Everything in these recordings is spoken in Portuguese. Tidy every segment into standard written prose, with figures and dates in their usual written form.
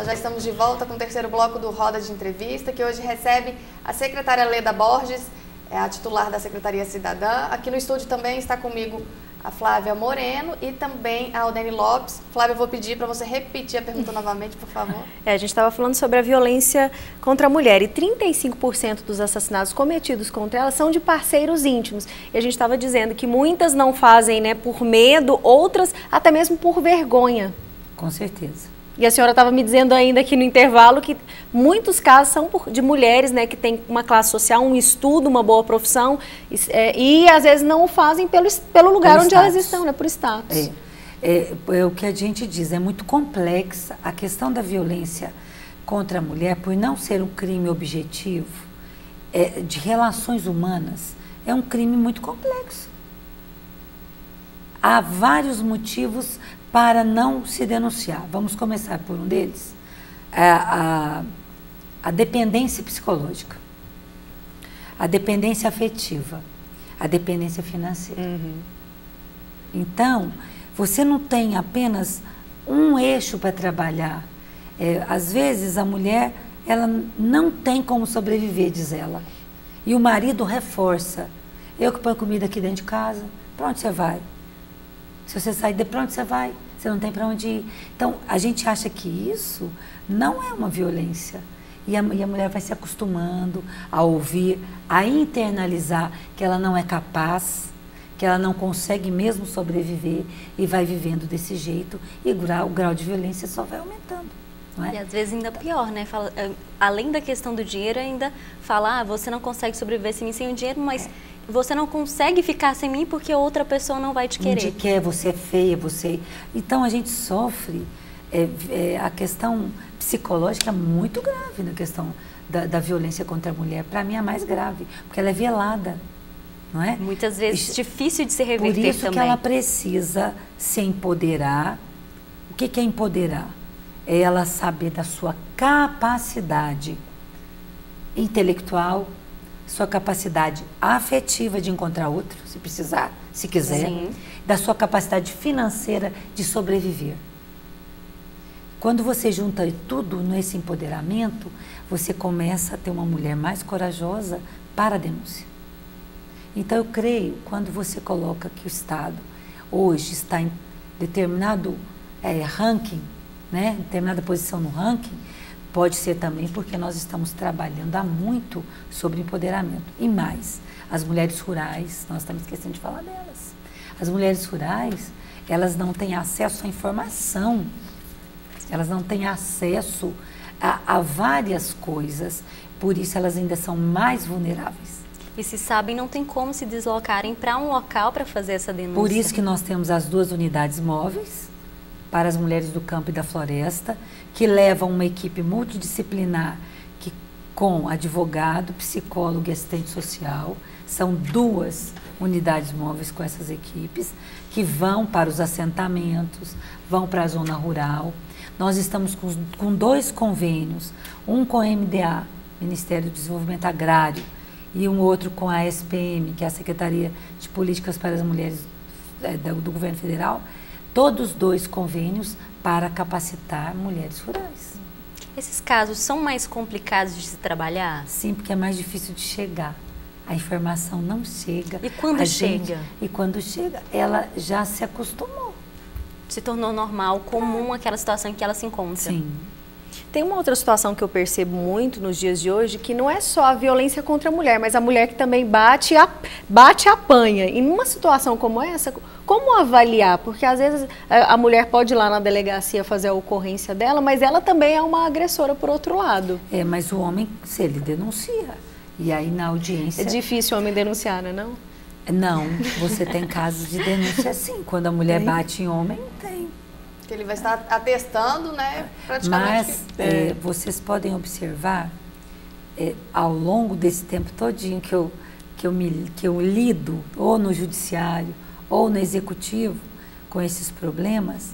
Nós já estamos de volta com o terceiro bloco do Roda de Entrevista, que hoje recebe a secretária Leda Borges, a titular da Secretaria Cidadã. Aqui no estúdio também está comigo a Flávia Moreno e também a Aldene Lopes. Flávia, eu vou pedir para você repetir a pergunta novamente, por favor. A gente estava falando sobre a violência contra a mulher e 35% dos assassinatos cometidos contra ela são de parceiros íntimos. E a gente estava dizendo que muitas não fazem, né, por medo, outras até mesmo por vergonha. Com certeza. E a senhora estava me dizendo ainda aqui no intervalo que muitos casos são de mulheres, né, que têm uma classe social, um estudo, uma boa profissão, e às vezes não o fazem pelo lugar onde elas estão, né, por status. É o que a gente diz, é muito complexa a questão da violência contra a mulher, por não ser um crime objetivo, de relações humanas, é um crime muito complexo. Há vários motivos para não se denunciar. Vamos começar por um deles. A dependência psicológica, a dependência afetiva, a dependência financeira. Então, você não tem apenas um eixo para trabalhar. Às vezes, a mulher, ela não tem como sobreviver, diz ela. E o marido reforça. Eu que ponho comida aqui dentro de casa, para onde você vai? Se você sair de pronto, você vai. Você não tem para onde ir. Então, a gente acha que isso não é uma violência. E a mulher vai se acostumando a ouvir, a internalizar que ela não é capaz, que ela não consegue mesmo sobreviver e vai vivendo desse jeito. E o grau de violência só vai aumentando. Não é? E às vezes ainda pior, né? Além da questão do dinheiro, ainda falar, você não consegue sobreviver sem o dinheiro, mas você não consegue ficar sem mim porque outra pessoa não vai te querer. Não te quer, você é feia, você... Então, a gente sofre a questão psicológica é muito grave na questão da violência contra a mulher. Para mim, é a mais grave, porque ela é velada, não é? Muitas vezes difícil de se reverter também. Por isso que ela precisa se empoderar. O que é empoderar? É ela saber da sua capacidade intelectual, sua capacidade afetiva de encontrar outro, se precisar, se quiser, da sua capacidade financeira de sobreviver. Quando você junta tudo nesse empoderamento, você começa a ter uma mulher mais corajosa para a denúncia. Então, eu creio, quando você coloca que o Estado hoje está em determinado ranking, né, determinada posição no ranking, pode ser também porque nós estamos trabalhando há muito sobre empoderamento. E mais, as mulheres rurais, nós estamos esquecendo de falar delas. As mulheres rurais, elas não têm acesso à informação, elas não têm acesso a várias coisas, por isso elas ainda são mais vulneráveis. E se sabem, não tem como se deslocarem para um local para fazer essa denúncia. Por isso que nós temos as 2 unidades móveis para as mulheres do campo e da floresta, que levam uma equipe multidisciplinar com advogado, psicólogo e assistente social. São 2 unidades móveis com essas equipes que vão para os assentamentos, vão para a zona rural. Nós estamos com 2 convênios, um com a MDA, Ministério do Desenvolvimento Agrário, e um outro com a SPM, que é a Secretaria de Políticas para as Mulheres do Governo Federal, todos 2 convênios para capacitar mulheres rurais. Esses casos são mais complicados de se trabalhar? Sim, porque é mais difícil de chegar. A informação não chega. E quando chega? E quando chega, ela já se acostumou. Se tornou normal, comum aquela situação em que ela se encontra. Sim. Tem uma outra situação que eu percebo muito nos dias de hoje, que não é só a violência contra a mulher, mas a mulher que também bate e apanha. E numa situação como essa, como avaliar? Porque às vezes a mulher pode ir lá na delegacia fazer a ocorrência dela, mas ela também é uma agressora por outro lado. Mas o homem, se ele denuncia, e aí na audiência... É difícil o homem denunciar, não? Não, você tem casos de denúncia sim. Quando a mulher bate em homem, tem. Que ele vai estar atestando, né, praticamente. Mas vocês podem observar, ao longo desse tempo todinho que eu lido, ou no judiciário, ou no executivo, com esses problemas,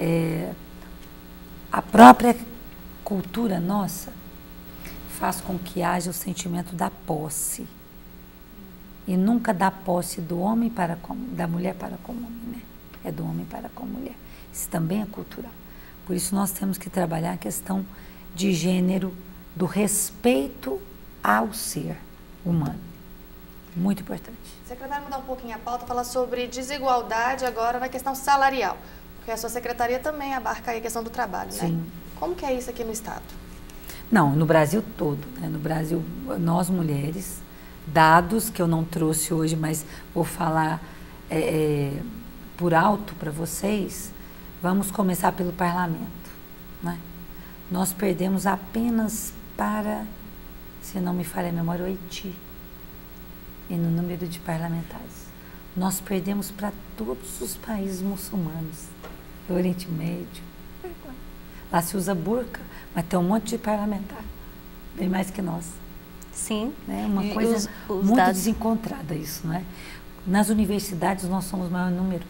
a própria cultura nossa faz com que haja o sentimento da posse. E nunca da posse do homem da mulher para com o homem, né? É do homem para com a mulher. Isso também é cultural. Por isso nós temos que trabalhar a questão de gênero, do respeito ao ser humano. Muito importante. Secretária, mudar um pouquinho a pauta, falar sobre desigualdade agora na questão salarial, porque a sua secretaria também abarca aí a questão do trabalho, Sim. né? Como que é isso aqui no Estado? Não, no Brasil todo, né? No Brasil, nós mulheres, dados que eu não trouxe hoje, mas vou falar por alto para vocês, vamos começar pelo parlamento, né? Nós perdemos apenas para, se não me falha a memória, o Haiti, e no número de parlamentares. Nós perdemos para todos os países muçulmanos, do Oriente Médio. Lá se usa burca, mas tem um monte de parlamentar, bem mais que nós. Sim. É uma E coisa os muito dados... desencontrada isso, não é? Nas universidades nós somos o maior número.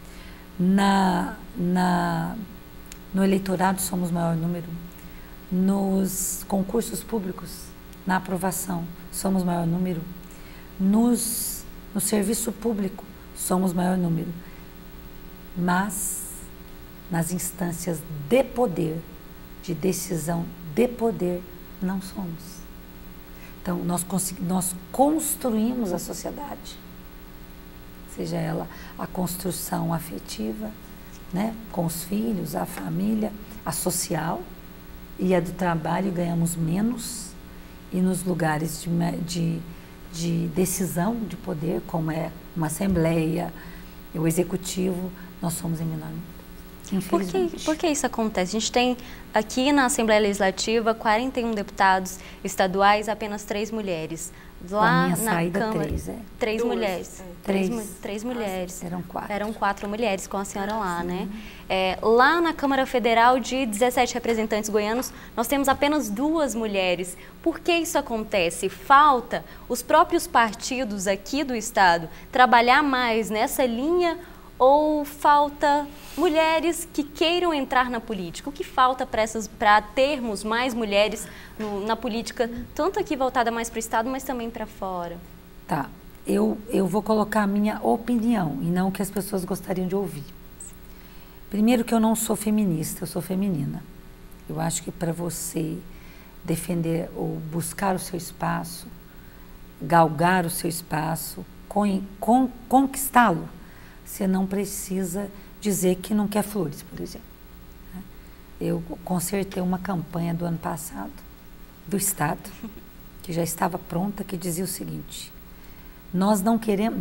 No eleitorado somos o maior número. Nos concursos públicos, na aprovação, somos o maior número. No serviço público, somos o maior número. Mas nas instâncias de poder, de decisão de poder, não somos. Então, nós construímos a sociedade, seja ela a construção afetiva, né, com os filhos, a família, a social, e a do trabalho ganhamos menos, e nos lugares de decisão de poder, como é uma assembleia, o executivo, nós somos em menor número. Por que isso acontece? A gente tem aqui na Assembleia Legislativa 41 deputados estaduais, apenas 3 mulheres. Lá minha na saída, Câmara, 3 Duas. mulheres. 3 mulheres. Eram 4. Eram 4 mulheres com a senhora lá, né? Lá na Câmara Federal, de 17 representantes goianos, nós temos apenas 2 mulheres. Por que isso acontece? Falta os próprios partidos aqui do Estado trabalhar mais nessa linha, ou falta mulheres que queiram entrar na política? O que falta para termos mais mulheres na política, tanto aqui voltada mais para o Estado, mas também para fora? Tá, eu vou colocar a minha opinião e não o que as pessoas gostariam de ouvir. Primeiro que eu não sou feminista, eu sou feminina. Eu acho que para você defender ou buscar o seu espaço, galgar o seu espaço, conquistá-lo, você não precisa dizer que não quer flores, por exemplo. Eu consertei uma campanha do ano passado, do Estado, que já estava pronta, que dizia o seguinte: nós não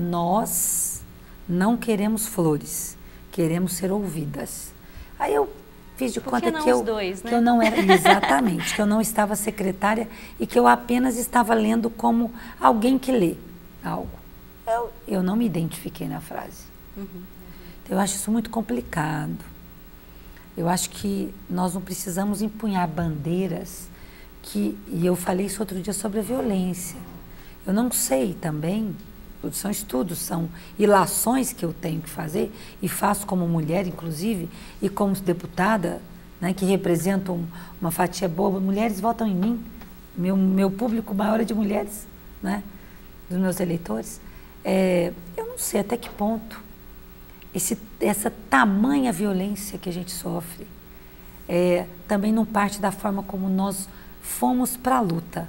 queremos flores, queremos ser ouvidas. Aí eu fiz de conta que eu não era, exatamente, que eu não estava secretária e que eu apenas estava lendo como alguém que lê algo. Eu não me identifiquei na frase. Eu acho isso muito complicado. Eu acho que nós não precisamos empunhar bandeiras e eu falei isso outro dia sobre a violência. Eu não sei também, são estudos, são ilações que eu tenho que fazer e faço como mulher, inclusive, e como deputada, né, que representam uma fatia boa. Mulheres votam em mim, meu público maior é de mulheres, né, dos meus eleitores. Eu não sei até que ponto essa tamanha violência que a gente sofre também não parte da forma como nós fomos para a luta.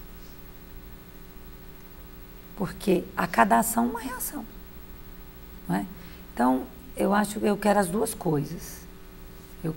Porque a cada ação uma reação. Não é? Então, eu quero as duas coisas. Eu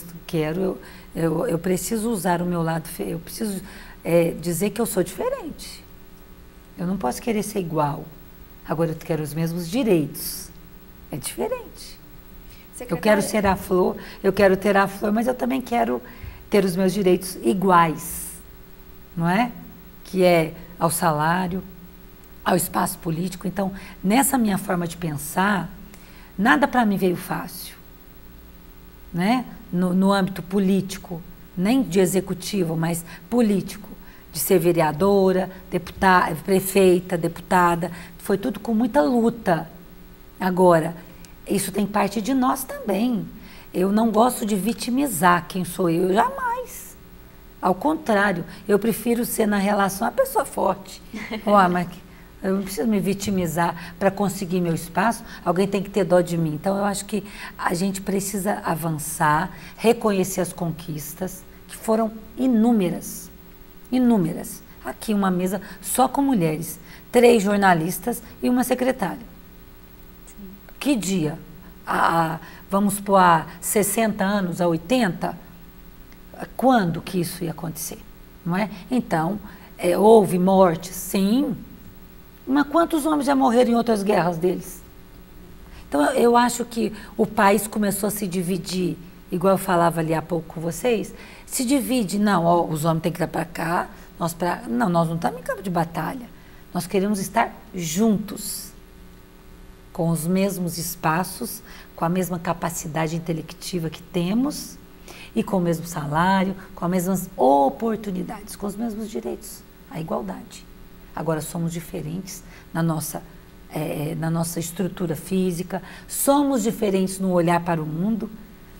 preciso usar o meu lado, eu preciso dizer que eu sou diferente. Eu não posso querer ser igual. Agora eu quero os mesmos direitos. É diferente. Secretária... Eu quero ser a flor, eu quero ter a flor, mas eu também quero ter os meus direitos iguais, não é? Que é ao salário, ao espaço político. Então, nessa minha forma de pensar, nada para mim veio fácil, né? No âmbito político, nem de executivo, mas político, de ser vereadora, deputada, prefeita, deputada, foi tudo com muita luta. Agora, isso tem parte de nós também. Eu não gosto de vitimizar quem sou eu, jamais. Ao contrário, eu prefiro ser na relação a pessoa forte. Mas Eu não preciso me vitimizar para conseguir meu espaço, alguém tem que ter dó de mim. Então, eu acho que a gente precisa avançar, reconhecer as conquistas, que foram inúmeras, inúmeras. Aqui uma mesa só com mulheres, 3 jornalistas e uma secretária. Sim. Que dia? Vamos pôr há 60 anos, a 80? Quando que isso ia acontecer? Não é? Então, houve mortes, sim, mas quantos homens já morreram em outras guerras deles? Então, eu acho que o país começou a se dividir, igual eu falava ali há pouco com vocês, se divide, não, ó, os homens têm que ir para cá, nós não estamos em campo de batalha, nós queremos estar juntos, com os mesmos espaços, com a mesma capacidade intelectiva que temos, e com o mesmo salário, com as mesmas oportunidades, com os mesmos direitos, a igualdade. Agora, somos diferentes na nossa estrutura física, somos diferentes no olhar para o mundo,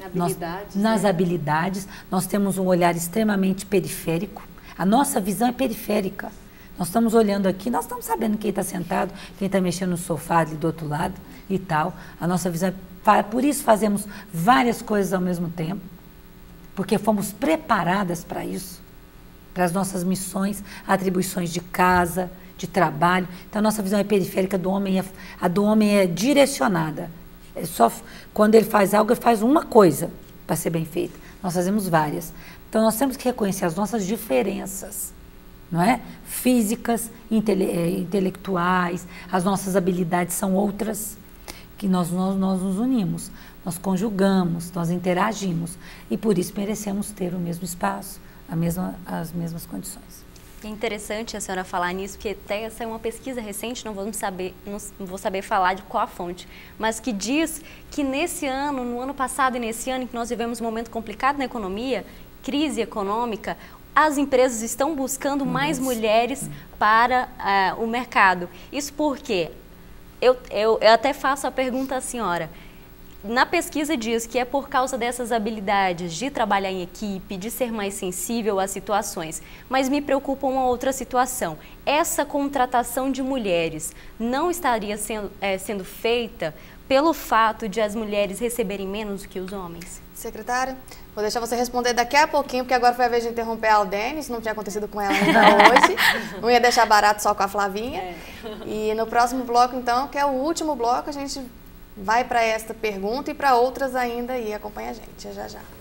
nas habilidades, nós temos um olhar extremamente periférico, a nossa visão é periférica. Nós estamos olhando aqui, nós estamos sabendo quem está sentado, quem está mexendo no sofá ali do outro lado e tal. A nossa visão é... Por isso fazemos várias coisas ao mesmo tempo, porque fomos preparadas para isso, para as nossas missões, atribuições de casa, de trabalho. Então, a nossa visão é periférica, a do homem é direcionada. É só quando ele faz algo, ele faz uma coisa para ser bem feita. Nós fazemos várias. Então, nós temos que reconhecer as nossas diferenças, não é? Físicas, intelectuais, as nossas habilidades são outras, que nós nos unimos, nós conjugamos, nós interagimos e por isso merecemos ter o mesmo espaço, as mesmas condições. É interessante a senhora falar nisso, porque até essa é uma pesquisa recente, não vou saber falar de qual a fonte, mas que diz que nesse ano, no ano passado e nesse ano em que nós vivemos um momento complicado na economia, crise econômica, as empresas estão buscando mais mulheres para o mercado. Isso porque, eu até faço a pergunta à senhora, na pesquisa diz que é por causa dessas habilidades de trabalhar em equipe, de ser mais sensível às situações, mas me preocupa uma outra situação. Essa contratação de mulheres não estaria sendo feita pelo fato de as mulheres receberem menos do que os homens? Secretária, vou deixar você responder daqui a pouquinho, porque agora foi a vez de interromper a Aldene, isso não tinha acontecido com ela ainda hoje. Não ia deixar barato só com a Flavinha. E no próximo bloco, então, que é o último bloco, a gente vai para esta pergunta e para outras ainda e acompanha a gente. Já já.